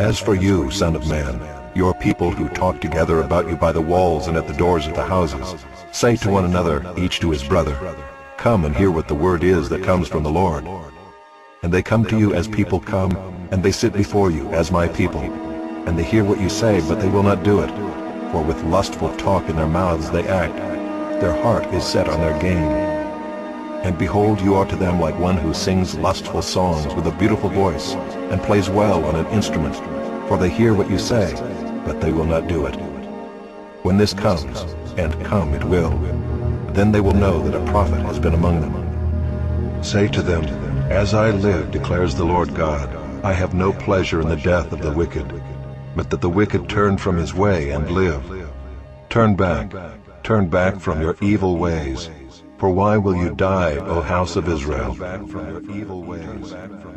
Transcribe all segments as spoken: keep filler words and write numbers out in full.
As for you, son of man, your people who talk together about you by the walls and at the doors of the houses, say to one another, each to his brother, come and hear what the word is that comes from the Lord. And they come to you as people come, and they sit before you as my people. And they hear what you say, but they will not do it. For with lustful talk in their mouths they act. Their heart is set on their gain. And behold, you are to them like one who sings lustful songs with a beautiful voice, and plays well on an instrument. For they hear what you say, but they will not do it. When this comes, and come it will, then they will know that a prophet has been among them. Say to them, as I live, declares the Lord God, I have no pleasure in the death of the wicked, but that the wicked turn from his way and live. Turn back, turn back from your evil ways. For why will you die, O house of Israel? Back from your evil ways.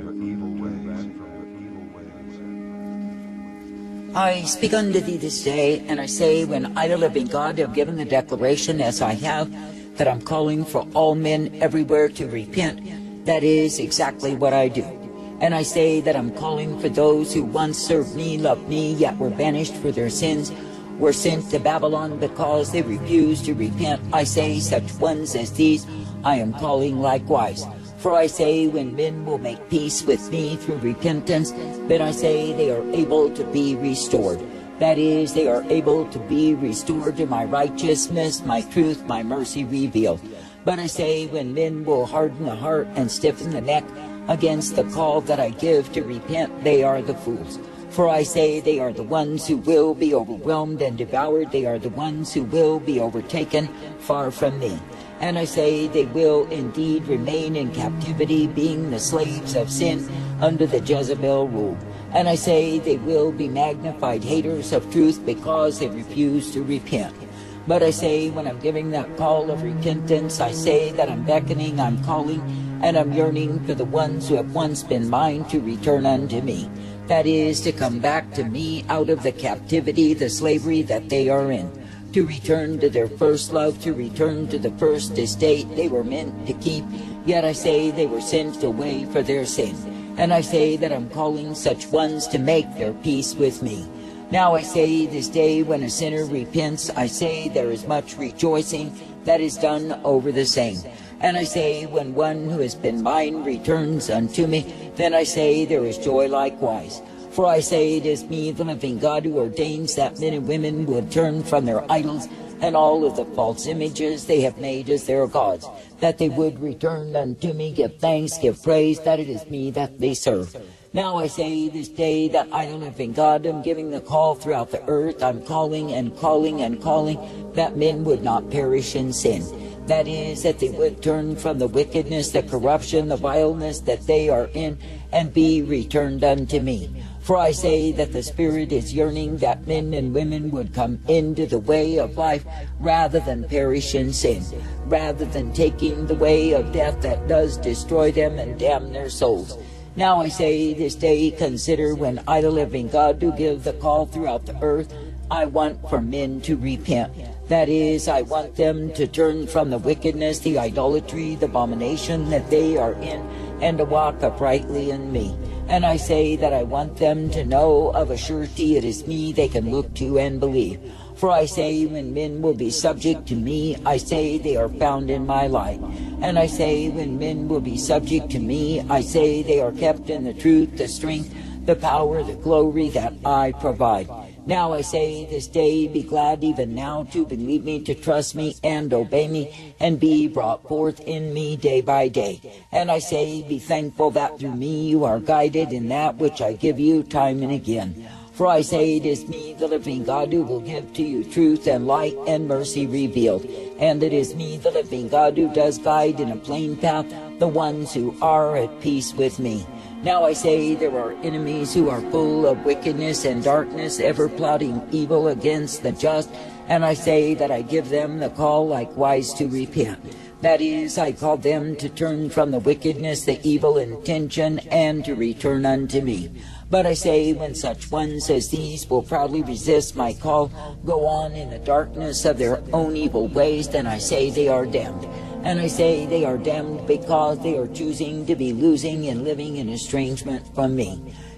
I speak unto thee this day, and I say, when I, the living God, have given the declaration as I have, that I'm calling for all men everywhere to repent, that is exactly what I do. And I say that I'm calling for those who once served me, loved me, yet were banished for their sins, were sent to Babylon because they refused to repent. I say, such ones as these I am calling likewise. For I say, when men will make peace with me through repentance, then I say they are able to be restored. That is, they are able to be restored to my righteousness, my truth, my mercy revealed. But I say, when men will harden the heart and stiffen the neck against the call that I give to repent, they are the fools. For I say, they are the ones who will be overwhelmed and devoured. They are the ones who will be overtaken far from me. And I say, they will indeed remain in captivity, being the slaves of sin under the Jezebel rule. And I say, they will be magnified haters of truth because they refuse to repent. But I say, when I'm giving that call of repentance, I say that I'm beckoning, I'm calling, and I'm yearning for the ones who have once been mine to return unto me. That is, to come back to me out of the captivity, the slavery that they are in, to return to their first love, to return to the first estate they were meant to keep. Yet I say they were sent away for their sin. And I say that I'm calling such ones to make their peace with me. Now I say, this day when a sinner repents, I say there is much rejoicing that is done over the same. And I say, when one who has been mine returns unto me, then I say there is joy likewise. For I say, it is me, the living God, who ordains that men and women would turn from their idols and all of the false images they have made as their gods, that they would return unto me, give thanks, give praise, that it is me that they serve. Now I say this day that I, the living God, am giving the call throughout the earth. I'm calling and calling and calling that men would not perish in sin. That is, that they would turn from the wickedness, the corruption, the vileness that they are in, and be returned unto me. For I say that the Spirit is yearning that men and women would come into the way of life rather than perish in sin, rather than taking the way of death that does destroy them and damn their souls. Now I say this day, consider, when I, the living God, do give the call throughout the earth, I want for men to repent. That is, I want them to turn from the wickedness, the idolatry, the abomination that they are in, and to walk uprightly in me. And I say that I want them to know of a surety it is me they can look to and believe. For I say, when men will be subject to me, I say they are found in my light. And I say, when men will be subject to me, I say they are kept in the truth, the strength, the power, the glory that I provide. Now I say this day, be glad even now to believe me, to trust me and obey me, and be brought forth in me day by day. And I say, be thankful that through me you are guided in that which I give you time and again. For I say, it is me, the living God, who will give to you truth and light and mercy revealed. And it is me, the living God, who does guide in a plain path the ones who are at peace with me. Now I say, there are enemies who are full of wickedness and darkness, ever plotting evil against the just. And I say that I give them the call likewise to repent. That is, I call them to turn from the wickedness, the evil intention, and to return unto me. But I say, when such ones as these will proudly resist my call, go on in the darkness of their own evil ways, then I say they are damned. And I say they are damned because they are choosing to be losing and living in estrangement from me.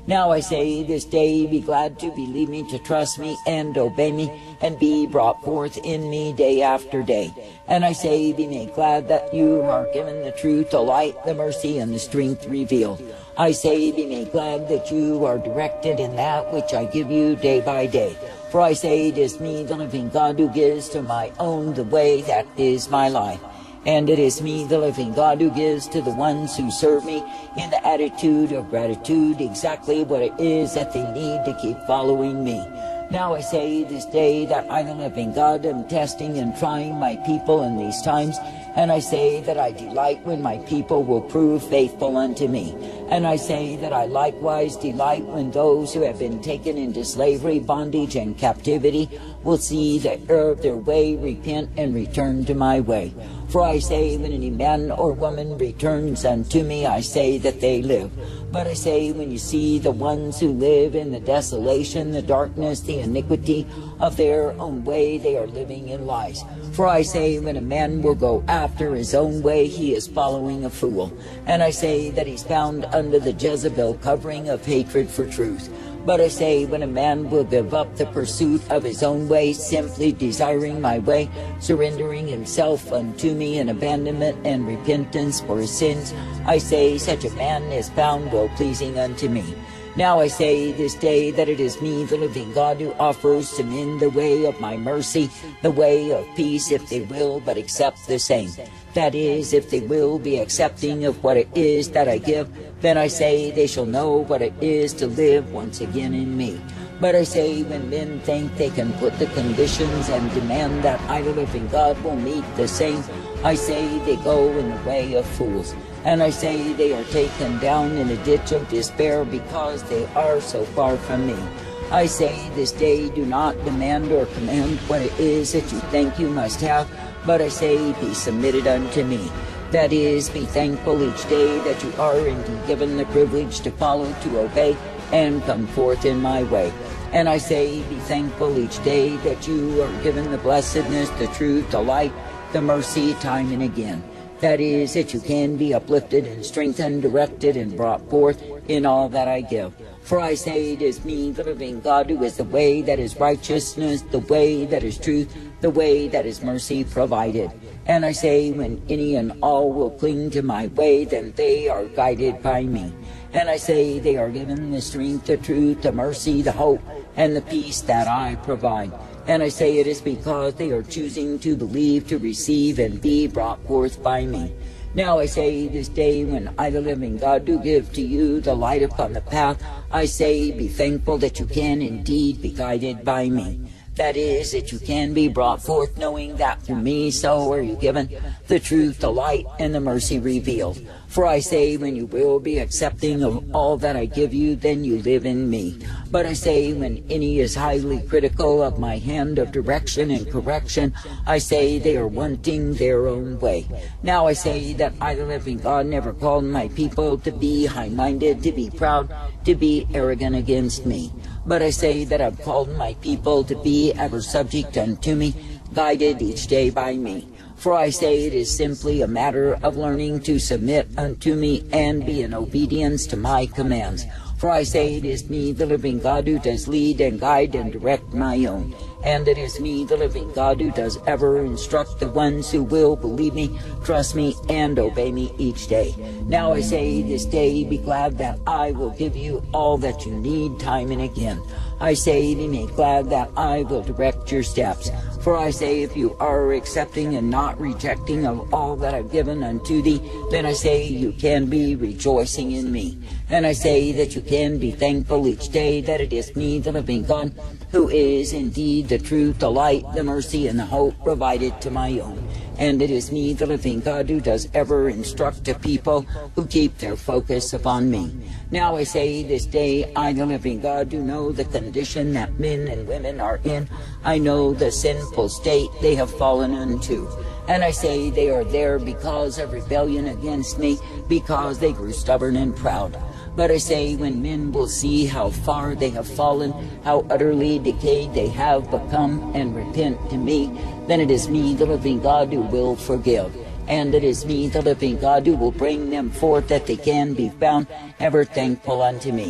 Now I say this day, be glad to believe me, to trust me and obey me, and be brought forth in me day after day. And I say, be made glad that you are given the truth, the light, the mercy, and the strength revealed. I say, be made glad that you are directed in that which I give you day by day. For I say, it is me, the living God, who gives to my own the way that is my life. And it is me, the living God, who gives to the ones who serve me in the attitude of gratitude exactly what it is that they need to keep following me. Now I say this day that I, the living God, am testing and trying my people in these times, and I say that I delight when my people will prove faithful unto me. And I say that I likewise delight when those who have been taken into slavery, bondage, and captivity will see the error of their way, repent, and return to my way. For I say, when any man or woman returns unto me, I say that they live. But I say, when you see the ones who live in the desolation, the darkness, the iniquity of their own way, they are living in lies. For I say, when a man will go after his own way, he is following a fool. And I say that he's found under the Jezebel covering of hatred for truth. But I say, when a man will give up the pursuit of his own way, simply desiring my way, surrendering himself unto me in abandonment and repentance for his sins, I say, such a man is found well-pleasing unto me. Now I say this day that it is me, the living God, who offers to men the way of my mercy, the way of peace, if they will but accept the same. That is, if they will be accepting of what it is that I give, then I say they shall know what it is to live once again in me. But I say, when men think they can put the conditions and demand that I, the living God, will meet the same, I say they go in the way of fools. And I say they are taken down in a ditch of despair because they are so far from me. I say this day, do not demand or command what it is that you think you must have, but I say, be submitted unto me. That is, be thankful each day that you are indeed given the privilege to follow, to obey, and come forth in my way. And I say, be thankful each day that you are given the blessedness, the truth, the light, the mercy, time and again. That is, that you can be uplifted and strengthened, directed, and brought forth in all that I give. For I say, it is me, the living God, who is the way that is righteousness, the way that is truth, the way that is mercy provided. And I say, when any and all will cling to my way, then they are guided by me. And I say, they are given the strength, the truth, the mercy, the hope, and the peace that I provide. And I say it is because they are choosing to believe, to receive, and be brought forth by me. Now I say this day, when I, the living God, do give to you the light upon the path, I say, be thankful that you can indeed be guided by me. That is, that you can be brought forth knowing that through me so are you given the truth, the light, and the mercy revealed. For I say, when you will be accepting of all that I give you, then you live in me. But I say, when any is highly critical of my hand of direction and correction, I say they are wanting their own way. Now I say that I, the living God, never called my people to be high-minded, to be proud, to be arrogant against me. But I say that I've called my people to be ever subject unto me, guided each day by me. For I say it is simply a matter of learning to submit unto me and be in obedience to my commands. For I say it is me, the living God, who does lead and guide and direct my own. And it is me, the living God, who does ever instruct the ones who will believe me, trust me, and obey me each day. Now I say this day, be glad that I will give you all that you need time and again. I say, be made glad that I will direct your steps. For I say, if you are accepting and not rejecting of all that I've given unto thee, then I say you can be rejoicing in me. And I say that you can be thankful each day that it is me, the living God, who is indeed the truth, the light, the mercy, and the hope provided to my own. And it is me, the living God, who does ever instruct the people who keep their focus upon me. Now I say this day, I, the living God, do know the condition that men and women are in. I know the sinful state they have fallen into. And I say they are there because of rebellion against me, because they grew stubborn and proud. But I say, when men will see how far they have fallen, how utterly decayed they have become, and repent to me, then it is me, the living God, who will forgive. And it is me, the living God, who will bring them forth that they can be found ever thankful unto me.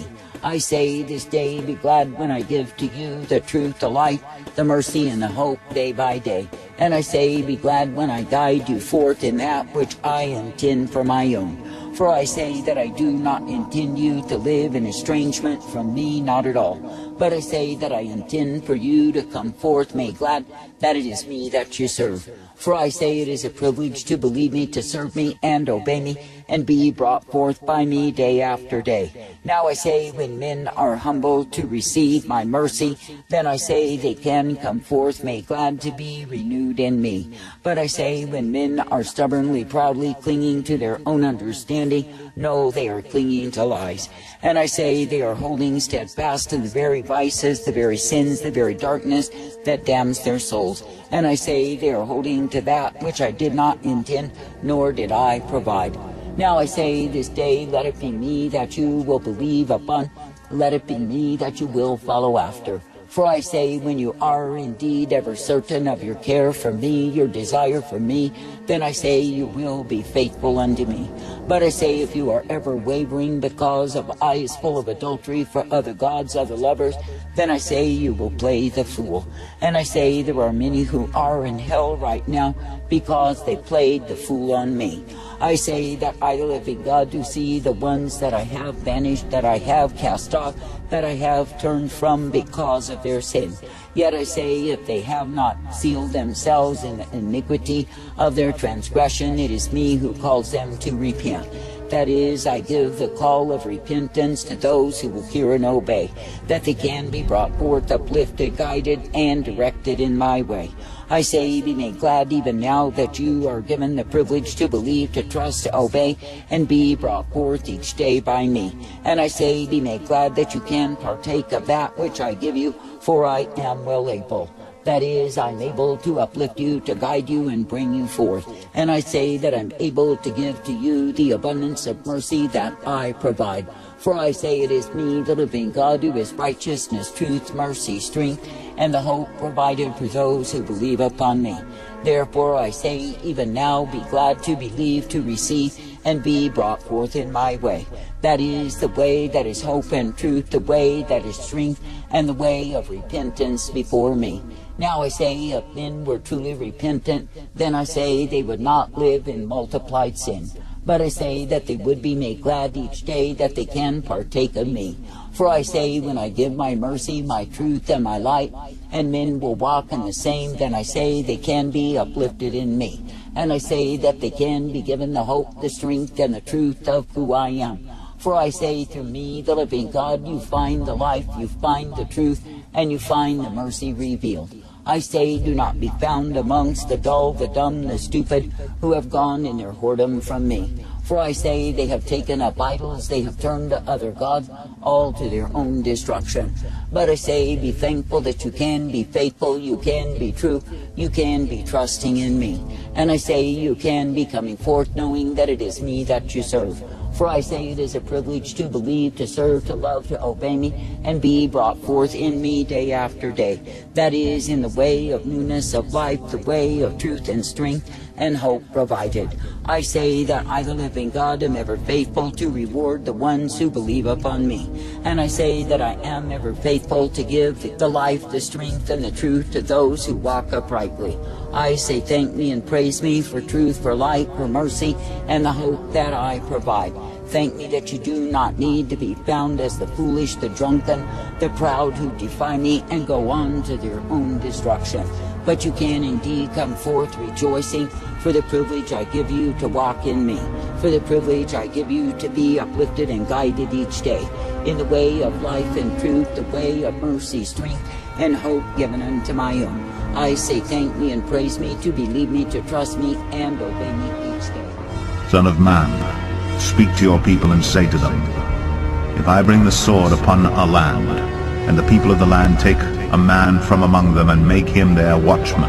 I say this day, be glad when I give to you the truth, the light, the mercy, and the hope day by day. And I say, be glad when I guide you forth in that which I intend for my own. For I say that I do not intend you to live in estrangement from me, not at all. But I say that I intend for you to come forth made glad that it is me that you serve. For I say it is a privilege to believe me, to serve me, and obey me, and be brought forth by me day after day. Now I say, when men are humble to receive my mercy, then I say they can come forth made glad to be renewed in me. But I say, when men are stubbornly, proudly clinging to their own understanding, no, they are clinging to lies. And I say they are holding steadfast to the very vices, the very sins, the very darkness that damns their souls. And I say they are holding to that which I did not intend, nor did I provide. Now I say this day, let it be me that you will believe upon, let it be me that you will follow after. For I say, when you are indeed ever certain of your care for me, your desire for me, then I say you will be faithful unto me. But I say, if you are ever wavering because of eyes full of adultery for other gods, other lovers, then I say you will play the fool. And I say there are many who are in hell right now because they played the fool on me. I say that I, the living God, do see the ones that I have banished, that I have cast off, that I have turned from because of their sin. Yet I say, if they have not sealed themselves in the iniquity of their transgression, it is me who calls them to repent. That is, I give the call of repentance to those who will hear and obey, that they can be brought forth, uplifted, guided, and directed in my way. I say, be made glad even now that you are given the privilege to believe, to trust, to obey, and be brought forth each day by me. And I say, be made glad that you can partake of that which I give you, for I am well able. That is, I'm able to uplift you, to guide you, and bring you forth. And I say that I'm able to give to you the abundance of mercy that I provide. For I say it is me, the living God, who is righteousness, truth, mercy, strength, and the hope provided for those who believe upon me. Therefore I say, even now, be glad to believe, to receive, and be brought forth in my way. That is the way that is hope and truth, the way that is strength, and the way of repentance before me. Now I say, if men were truly repentant, then I say they would not live in multiplied sin. But I say that they would be made glad each day that they can partake of me. For I say, when I give my mercy, my truth, and my light, and men will walk in the same, then I say they can be uplifted in me. And I say that they can be given the hope, the strength, and the truth of who I am. For I say, through me, the living God, you find the life, you find the truth, and you find the mercy revealed. I say, do not be found amongst the dull, the dumb, the stupid, who have gone in their whoredom from me. For I say, they have taken up idols, they have turned to other gods, all to their own destruction. But I say, be thankful that you can be faithful, you can be true, you can be trusting in me. And I say, you can be coming forth knowing that it is me that you serve. For I say it is a privilege to believe, to serve, to love, to obey me, and be brought forth in me day after day. That is, in the way of newness of life, the way of truth and strength, and hope provided. I say that I, the living God, am ever faithful to reward the ones who believe upon me. And I say that I am ever faithful to give the life, the strength, and the truth to those who walk uprightly. I say thank me and praise me for truth, for light, for mercy, and the hope that I provide. Thank me that you do not need to be found as the foolish, the drunken, the proud who defy me and go on to their own destruction. But you can indeed come forth rejoicing for the privilege I give you to walk in me, for the privilege I give you to be uplifted and guided each day in the way of life and truth, the way of mercy, strength, and hope given unto my own. I say thank me and praise me, to believe me, to trust me, and obey me each day. Son of man, speak to your people and say to them, if I bring the sword upon a land, and the people of the land take a man from among them and make him their watchman,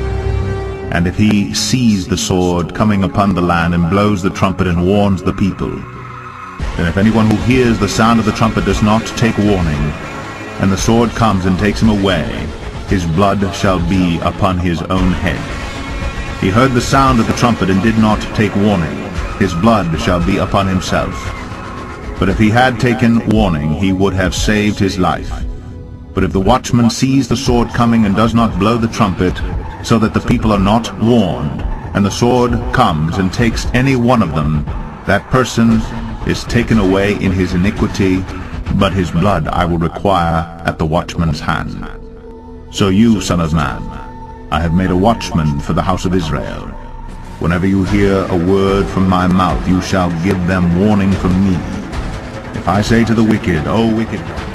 and if he sees the sword coming upon the land and blows the trumpet and warns the people, then if anyone who hears the sound of the trumpet does not take warning, and the sword comes and takes him away, his blood shall be upon his own head. He heard the sound of the trumpet and did not take warning, his blood shall be upon himself. But if he had taken warning, he would have saved his life. But if the watchman sees the sword coming and does not blow the trumpet, so that the people are not warned, and the sword comes and takes any one of them, that person is taken away in his iniquity, but his blood I will require at the watchman's hand. So you, son of man, I have made a watchman for the house of Israel. Whenever you hear a word from my mouth, you shall give them warning from me. If I say to the wicked, O wicked